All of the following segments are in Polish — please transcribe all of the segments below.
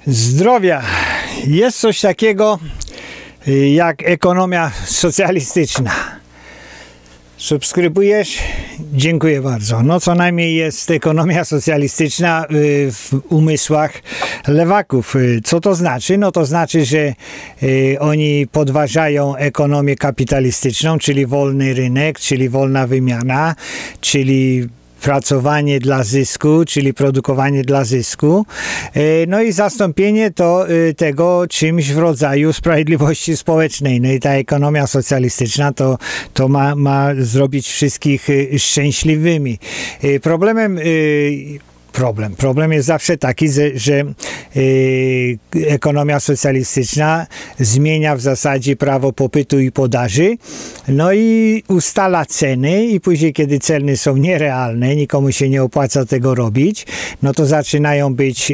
Zdrowia. Jest coś takiego jak ekonomia socjalistyczna. Subskrybujesz? Dziękuję bardzo. No co najmniej jest ekonomia socjalistyczna w umysłach lewaków. Co to znaczy? No to znaczy, że oni podważają ekonomię kapitalistyczną, czyli wolny rynek, czyli wolna wymiana, czyli pracowanie dla zysku, czyli produkowanie dla zysku. No i zastąpienie tego czymś w rodzaju sprawiedliwości społecznej. No i ta ekonomia socjalistyczna to ma zrobić wszystkich szczęśliwymi. Problem jest zawsze taki, że ekonomia socjalistyczna zmienia w zasadzie prawo popytu i podaży, no i ustala ceny i później, kiedy ceny są nierealne, nikomu się nie opłaca tego robić, no to zaczynają być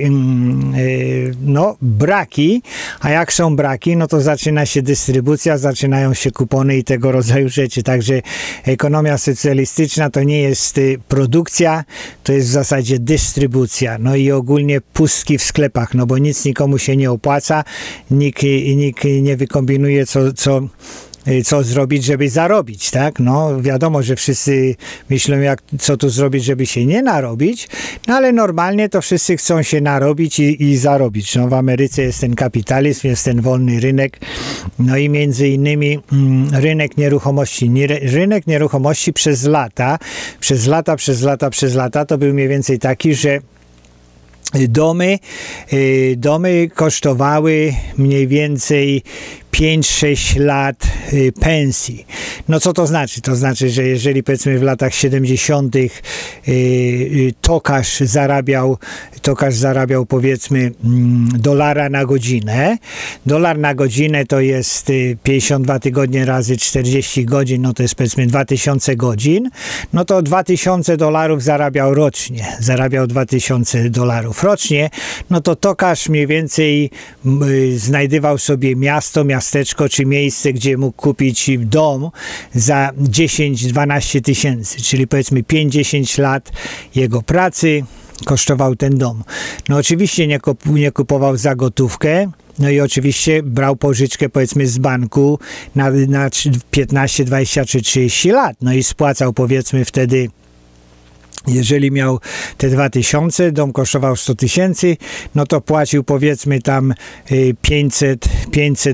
braki, a jak są braki, no to zaczyna się dystrybucja, zaczynają się kupony i tego rodzaju rzeczy. Także ekonomia socjalistyczna to nie jest produkcja, to jest w zasadzie dystrybucja. No i ogólnie pustki w sklepach, no bo nic nikomu się nie opłaca, nikt nie wykombinuje co zrobić, żeby zarobić, tak? No wiadomo, że wszyscy myślą, co tu zrobić, żeby się nie narobić, no ale normalnie to wszyscy chcą się narobić i zarobić. No w Ameryce jest ten kapitalizm, jest ten wolny rynek, no i między innymi rynek nieruchomości. Rynek nieruchomości przez lata to był mniej więcej taki, że domy kosztowały mniej więcej 5-6 lat pensji. No co to znaczy? To znaczy, że jeżeli powiedzmy w latach 70. tokarz zarabiał powiedzmy $1 na godzinę. $1 na godzinę to jest 52 tygodnie razy 40 godzin, no to jest powiedzmy 2000 godzin. No to $2000 zarabiał rocznie. Zarabiał $2000 rocznie. No to tokarz mniej więcej znajdywał sobie miasteczko czy miejsce, gdzie mógł kupić dom za 10-12 tysięcy, czyli powiedzmy 5-10 lat jego pracy kosztował ten dom. No oczywiście nie kupował za gotówkę, no i oczywiście brał pożyczkę powiedzmy z banku na 15, 20 czy 30 lat, no i spłacał powiedzmy wtedy. Jeżeli miał te 2000, dom kosztował 100 tysięcy, no to płacił powiedzmy tam $500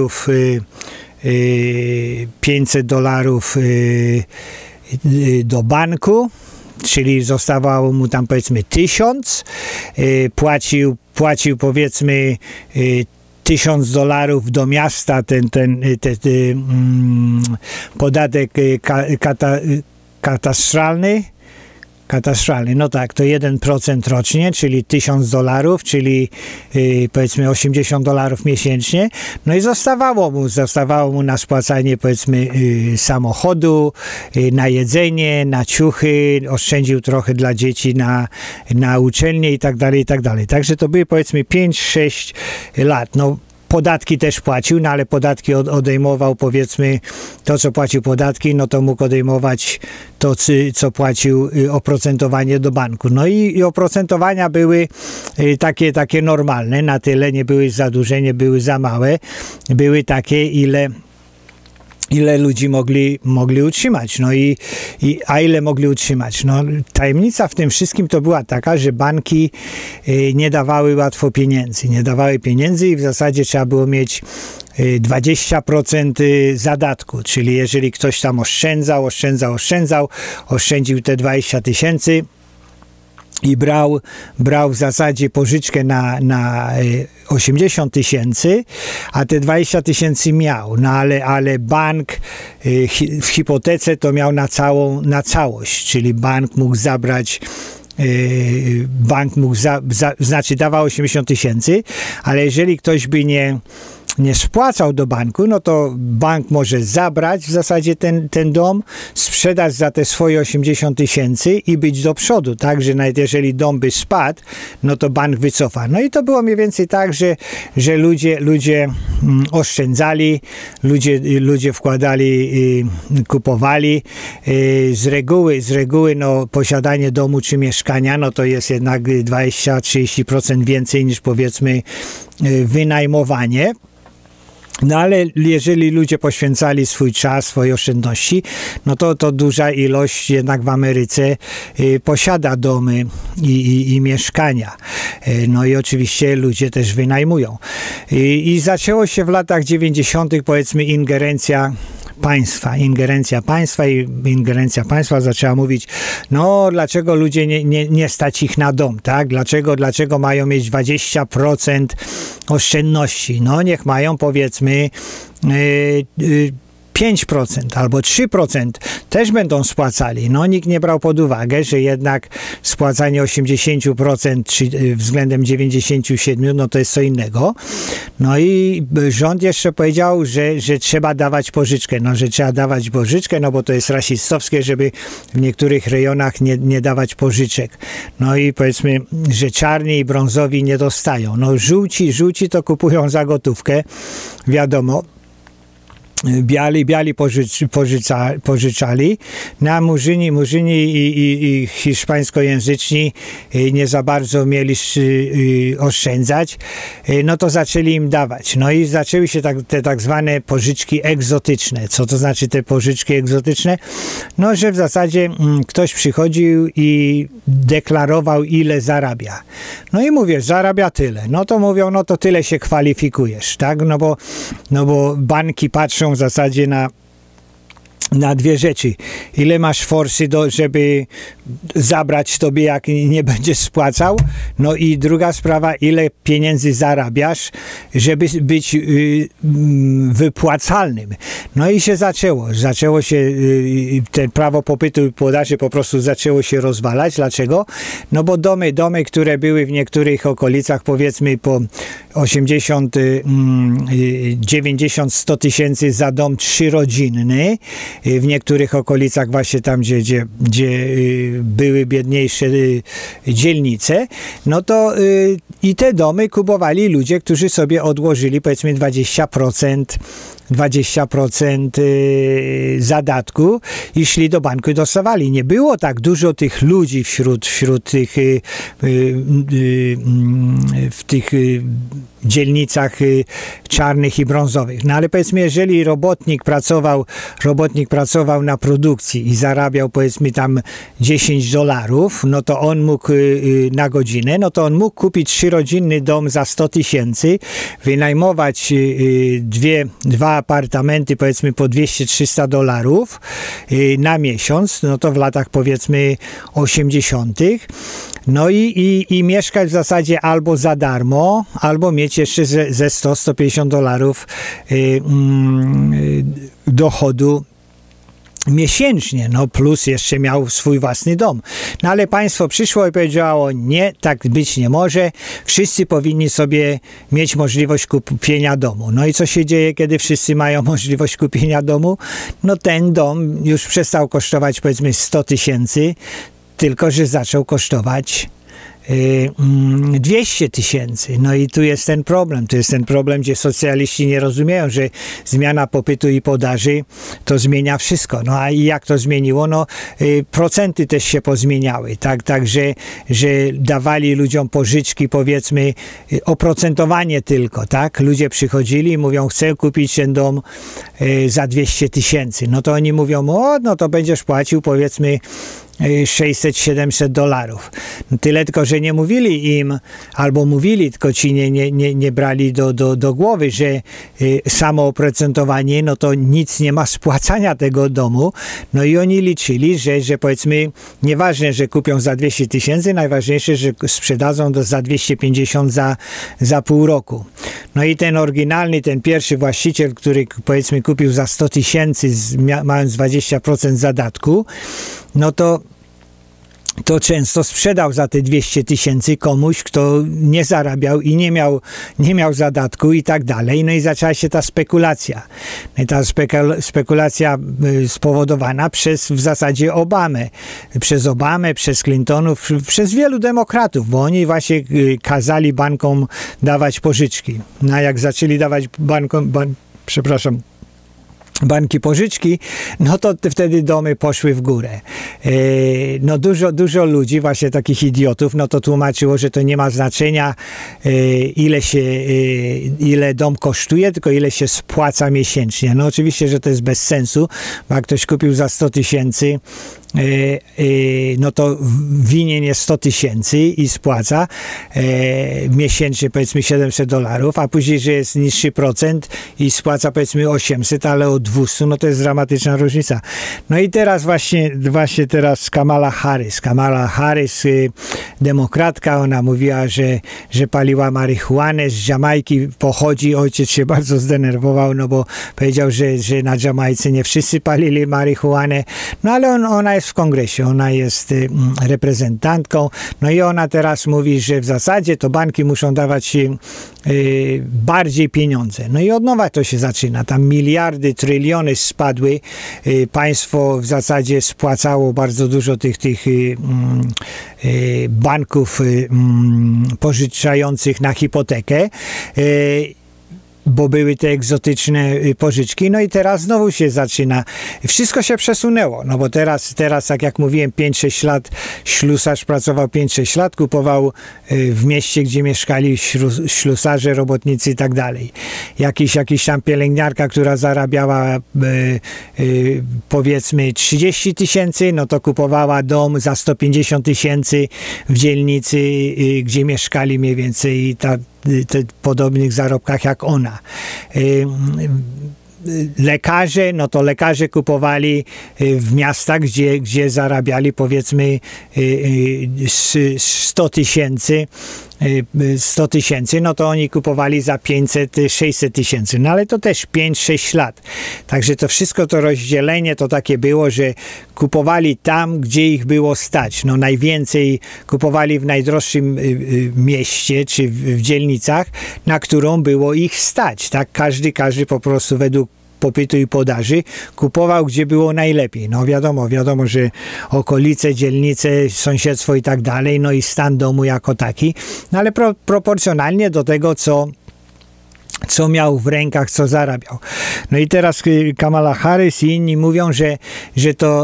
do banku, czyli zostawało mu tam powiedzmy 1000, płacił powiedzmy $1000 do miasta, ten podatek katastralny, no tak, to 1% rocznie, czyli $1000, czyli powiedzmy $80 miesięcznie, no i zostawało mu na spłacanie powiedzmy samochodu, na jedzenie, na ciuchy, oszczędził trochę dla dzieci na uczelnię i tak dalej, i tak dalej. Także to były powiedzmy 5-6 lat, no. Podatki też płacił, no ale podatki odejmował powiedzmy to, co płacił podatki, no to mógł odejmować to, co płacił oprocentowanie do banku. No i oprocentowania były takie normalne, na tyle nie były za duże, nie były za małe, były takie, ile ludzi mogli utrzymać. No a ile mogli utrzymać? No tajemnica w tym wszystkim to była taka, że banki nie dawały łatwo pieniędzy. Nie dawały pieniędzy i w zasadzie trzeba było mieć 20% zadatku, czyli jeżeli ktoś tam oszczędził te 20 tysięcy i brał w zasadzie pożyczkę na 80 tysięcy, a te 20 tysięcy miał, no ale bank w hipotece to miał na całość, czyli bank mógł zabrać, znaczy dawał 80 tysięcy, ale jeżeli ktoś by nie spłacał do banku, no to bank może zabrać w zasadzie ten dom, sprzedać za te swoje 80 tysięcy i być do przodu, tak, że nawet jeżeli dom by spadł, no to bank wycofa. No i to było mniej więcej tak, że ludzie oszczędzali, ludzie wkładali, kupowali. Z reguły no, posiadanie domu czy mieszkania, no to jest jednak 20-30% więcej niż powiedzmy wynajmowanie. No ale jeżeli ludzie poświęcali swój czas, swoje oszczędności, no to duża ilość jednak w Ameryce posiada domy i mieszkania. No i oczywiście ludzie też wynajmują. I zaczęło się w latach 90. powiedzmy ingerencja państwa zaczęła mówić, no dlaczego ludzie nie stać ich na dom, tak? Dlaczego mają mieć 20% oszczędności? No niech mają powiedzmy 5% albo 3% też będą spłacali. No nikt nie brał pod uwagę, że jednak spłacanie 80% względem 97% no to jest co innego. No i rząd jeszcze powiedział, że trzeba dawać pożyczkę. No, że trzeba dawać pożyczkę, no bo to jest rasistowskie, żeby w niektórych rejonach nie dawać pożyczek. No i powiedzmy, że czarni i brązowi nie dostają. No żółci to kupują za gotówkę, wiadomo. Biali pożyczali, a murzyni i hiszpańskojęzyczni nie za bardzo mieli oszczędzać, no to zaczęli im dawać. No i zaczęły się te tak zwane pożyczki egzotyczne. Co to znaczy te pożyczki egzotyczne? No, że w zasadzie ktoś przychodził i deklarował, ile zarabia. No i mówię, zarabia tyle. No to mówią, no to tyle się kwalifikujesz, tak? No bo banki patrzą w zasadzie na dwie rzeczy. Ile masz forsy, żeby zabrać tobie, jak nie będziesz spłacał? No i druga sprawa, ile pieniędzy zarabiasz, żeby być wypłacalnym. No i się zaczęło się te prawo popytu i podaży po prostu zaczęło się rozwalać. Dlaczego? No bo domy, które były w niektórych okolicach, powiedzmy po 80, 90, 100 tysięcy za dom 3-rodzinny, w niektórych okolicach właśnie tam, gdzie były biedniejsze dzielnice, no to i te domy kupowali ludzie, którzy sobie odłożyli powiedzmy 20% zadatku i szli do banku i dostawali. Nie było tak dużo tych ludzi wśród tych w tych dzielnicach czarnych i brązowych. No ale powiedzmy, jeżeli robotnik pracował na produkcji i zarabiał powiedzmy tam $10, no to on mógł na godzinę, no to on mógł kupić 3-rodzinny dom za 100 tysięcy, wynajmować dwa apartamenty powiedzmy po $200-300 na miesiąc, no to w latach powiedzmy 80. No i mieszkać w zasadzie albo za darmo, albo mieć jeszcze ze $100-150 dochodu miesięcznie, no plus jeszcze miał swój własny dom. No ale państwo przyszło i powiedziało, nie, tak być nie może, wszyscy powinni sobie mieć możliwość kupienia domu. No i co się dzieje, kiedy wszyscy mają możliwość kupienia domu? No ten dom już przestał kosztować powiedzmy 100 tysięcy, tylko że zaczął kosztować 200 tysięcy. No i tu jest ten problem. Tu jest ten problem, gdzie socjaliści nie rozumieją, że zmiana popytu i podaży to zmienia wszystko. No a jak to zmieniło? No procenty też się pozmieniały. Także, że dawali ludziom pożyczki, powiedzmy, oprocentowanie tylko, tak? Ludzie przychodzili i mówią, chcę kupić ten dom za 200 tysięcy. No to oni mówią, no to będziesz płacił powiedzmy $600-700. No tyle tylko, że nie mówili im, albo mówili, tylko ci nie brali do głowy, że samo oprocentowanie, no to nic nie ma spłacania tego domu. No i oni liczyli, że powiedzmy, nieważne, że kupią za 200 tysięcy, najważniejsze, że sprzedadzą za 250 za pół roku. No i ten oryginalny, ten pierwszy właściciel, który powiedzmy kupił za 100 tysięcy, mając 20% zadatku, no to to często sprzedał za te 200 000 komuś, kto nie zarabiał i nie miał zadatku i tak dalej. No i zaczęła się ta spekulacja. No i ta spekulacja spowodowana przez w zasadzie Obamę. Przez Obamę, przez Clintonów, przez wielu demokratów, bo oni właśnie kazali bankom dawać pożyczki. No a jak zaczęli dawać banki pożyczki, no to wtedy domy poszły w górę. No dużo ludzi, właśnie takich idiotów, no to tłumaczyło, że to nie ma znaczenia ile dom kosztuje, tylko ile się spłaca miesięcznie. No oczywiście, że to jest bez sensu, bo jak ktoś kupił za 100 000, no to winien jest 100 000 i spłaca miesięcznie powiedzmy $700, a później, że jest niższy procent i spłaca powiedzmy 800, ale o 200, no to jest dramatyczna różnica. No i teraz właśnie teraz Kamala Harris, demokratka, ona mówiła, że paliła marihuanę, z Jamajki pochodzi, ojciec się bardzo zdenerwował, no bo powiedział, że na Jamajce nie wszyscy palili marihuanę, no ale ona jest w kongresie, ona jest reprezentantką, no i ona teraz mówi, że w zasadzie to banki muszą dawać bardziej pieniądze. No i od nowa to się zaczyna. Tam miliardy, tryliony spadły. Państwo w zasadzie spłacało bardzo dużo tych banków pożyczających na hipotekę, bo były te egzotyczne pożyczki, no i teraz znowu się zaczyna. Wszystko się przesunęło, no bo teraz tak jak mówiłem, 5-6 lat ślusarz pracował 5-6 lat, kupował w mieście, gdzie mieszkali ślusarze, robotnicy i tak dalej. Jakiś tam pielęgniarka, która zarabiała powiedzmy 30 000, no to kupowała dom za 150 000 w dzielnicy, gdzie mieszkali mniej więcej podobnych zarobkach jak ona. Lekarze, no to lekarze kupowali w miastach, gdzie zarabiali powiedzmy 100 000, no to oni kupowali za 500-600 000, no ale to też 5-6 lat. Także to wszystko to rozdzielenie to takie było, że kupowali tam, gdzie ich było stać. No najwięcej kupowali w najdroższym mieście, czy w dzielnicach, na którą było ich stać. Tak każdy po prostu według popytu i podaży kupował, gdzie było najlepiej. No wiadomo, że okolice, dzielnice, sąsiedztwo i tak dalej, no i stan domu jako taki, no ale proporcjonalnie do tego, co miał w rękach, co zarabiał. No i teraz Kamala Harris i inni mówią, że to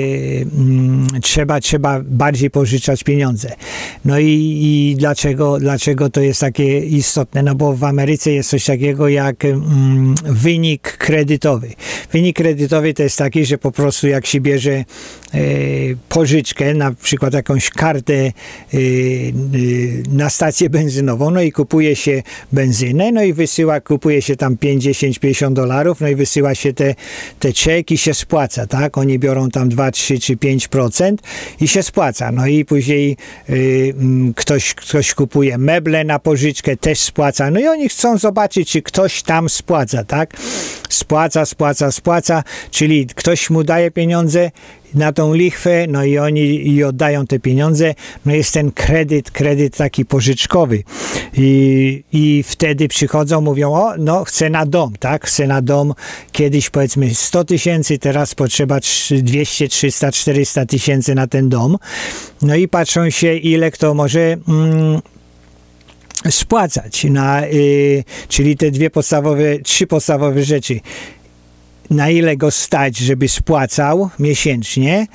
trzeba bardziej pożyczać pieniądze. No i dlaczego to jest takie istotne? No bo w Ameryce jest coś takiego jak wynik kredytowy. Wynik kredytowy to jest taki, że po prostu jak się bierze pożyczkę, na przykład jakąś kartę na stację benzynową, no i kupuje się benzynę, no i kupuje się tam $50 no i wysyła się te czek i się spłaca, tak? Oni biorą tam 2, 3 czy 5% i się spłaca. No i później ktoś kupuje meble na pożyczkę, też spłaca. No i oni chcą zobaczyć, czy ktoś tam spłaca, tak? Spłaca, czyli ktoś mu daje pieniądze na tą lichwę, no i oni oddają te pieniądze, no jest ten kredyt taki pożyczkowy i wtedy przychodzą, mówią, no chcę na dom, tak, chcę na dom, kiedyś powiedzmy 100 000, teraz potrzeba 200, 300, 400 000 na ten dom, no i patrzą się, ile kto może spłacać, czyli te trzy podstawowe rzeczy. Na ile go stać, żeby spłacał miesięcznie,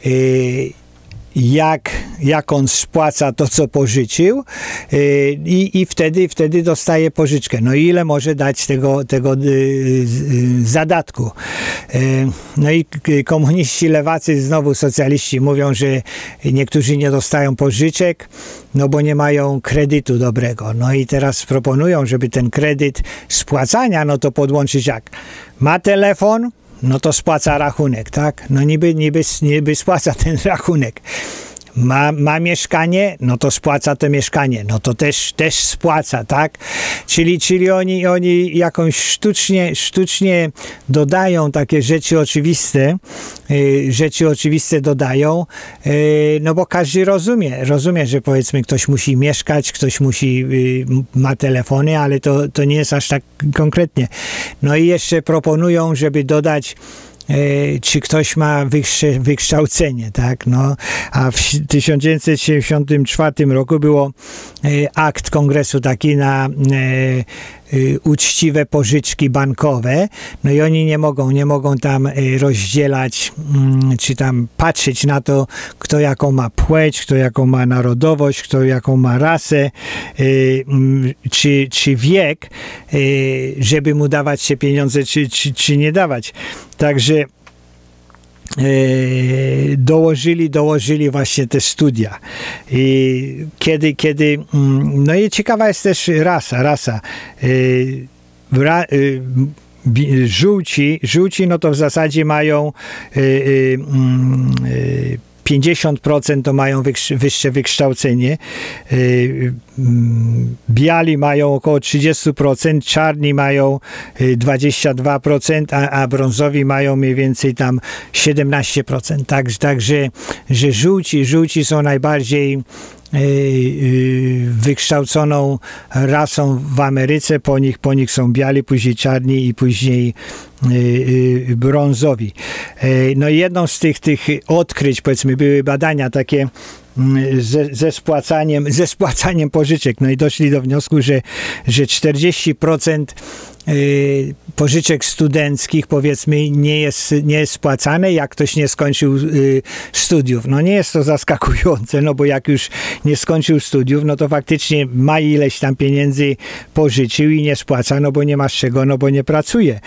jak on spłaca to, co pożyczył i wtedy dostaje pożyczkę. No i ile może dać tego zadatku. No i komuniści, lewacy, znowu socjaliści mówią, że niektórzy nie dostają pożyczek, no bo nie mają kredytu dobrego. No i teraz proponują, żeby ten kredyt spłacania, no to podłączyć jak? Ma telefon, no to spłaca rachunek, tak? No niby spłaca ten rachunek. ma mieszkanie, no to spłaca to mieszkanie, no to też spłaca, tak? Czyli oni jakąś sztucznie dodają takie rzeczy oczywiste dodają, no bo każdy rozumie, że powiedzmy ktoś musi mieszkać, ktoś ma telefony, ale to nie jest aż tak konkretnie. No i jeszcze proponują, żeby dodać, czy ktoś ma wyższe wykształcenie, tak? No, a w 1974 roku było akt kongresu taki na uczciwe pożyczki bankowe, no i oni nie mogą tam rozdzielać, czy tam patrzeć na to, kto jaką ma płeć, kto jaką ma narodowość, kto jaką ma rasę, czy wiek, żeby mu dawać się pieniądze, czy nie dawać. Także dołożyli właśnie te studia. I kiedy no i ciekawa jest też rasa. Żółci, no to w zasadzie mają 50% to mają wyższe wykształcenie, biali mają około 30%, czarni mają 22%, a brązowi mają mniej więcej tam 17%. Także że żółci są najbardziej wykształconą rasą w Ameryce, po nich są biali, później czarni i później brązowi. No i jedną z tych odkryć, powiedzmy, były badania takie ze spłacaniem pożyczek. No i doszli do wniosku, że 40% pożyczek studenckich, powiedzmy, nie jest spłacane, jak ktoś nie skończył studiów. No nie jest to zaskakujące, no bo jak już nie skończył studiów, no to faktycznie ma ileś tam pieniędzy pożyczył i nie spłaca, no bo nie ma z czego, no bo nie pracuje.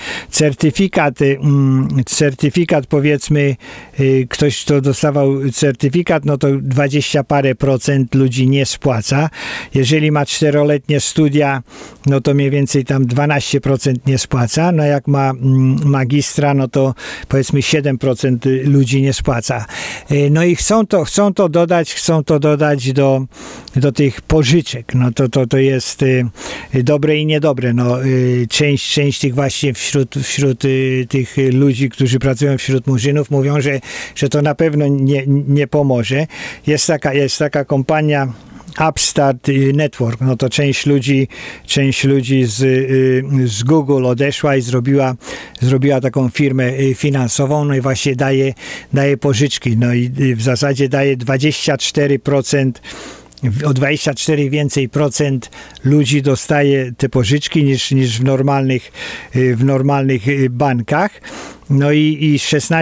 Certyfikat, powiedzmy, ktoś, kto dostawał certyfikat, no to 20 parę procent ludzi nie spłaca. Jeżeli ma 4-letnie studia, no to mniej więcej tam 12% nie spłaca. No jak ma magistra, no to powiedzmy 7% ludzi nie spłaca. No i chcą to dodać do tych pożyczek. No to jest dobre i niedobre. No, część tych właśnie wśród tych ludzi, którzy pracują wśród murzynów, mówią, że to na pewno nie pomoże. Jest taka kompania Upstart Network, no to część ludzi z Google odeszła i zrobiła taką firmę finansową, no i właśnie daje pożyczki, no i w zasadzie daje 24%, o 24 więcej procent ludzi dostaje te pożyczki niż w normalnych bankach, no i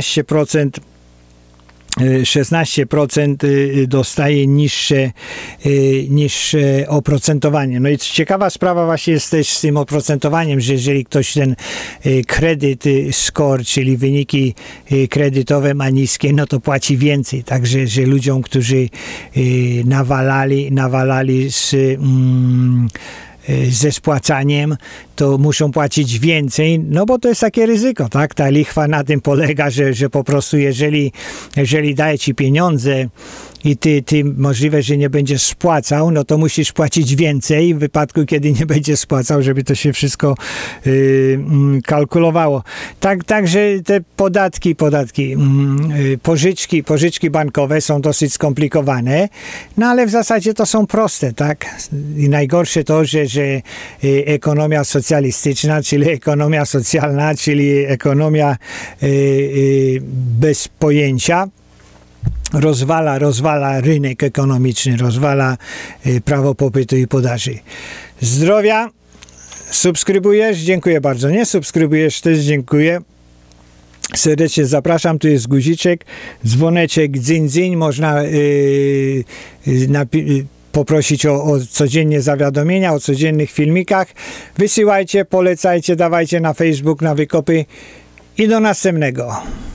16% dostaje niższe oprocentowanie. No i ciekawa sprawa właśnie jest też z tym oprocentowaniem, że jeżeli ktoś ten kredyt score, czyli wyniki kredytowe ma niskie, no to płaci więcej. Także że ludziom, którzy nawalali ze spłacaniem, to muszą płacić więcej, no bo to jest takie ryzyko, tak? Ta lichwa na tym polega, że po prostu jeżeli daje ci pieniądze i ty możliwe, że nie będziesz spłacał, no to musisz płacić więcej w wypadku, kiedy nie będziesz spłacał, żeby to się wszystko kalkulowało. Także te pożyczki bankowe są dosyć skomplikowane, no ale w zasadzie to są proste, tak? I najgorsze to, że ekonomia socjalistyczna, czyli ekonomia socjalna, czyli ekonomia bez pojęcia, rozwala rynek ekonomiczny, rozwala prawo popytu i podaży. Zdrowia, subskrybujesz? Dziękuję bardzo. Nie subskrybujesz? Też dziękuję. Serdecznie zapraszam, tu jest guziczek, dzwoneczek, dzyń, można poprosić o codziennie zawiadomienia, o codziennych filmikach. Wysyłajcie, polecajcie, dawajcie na Facebook, na wykopy i do następnego.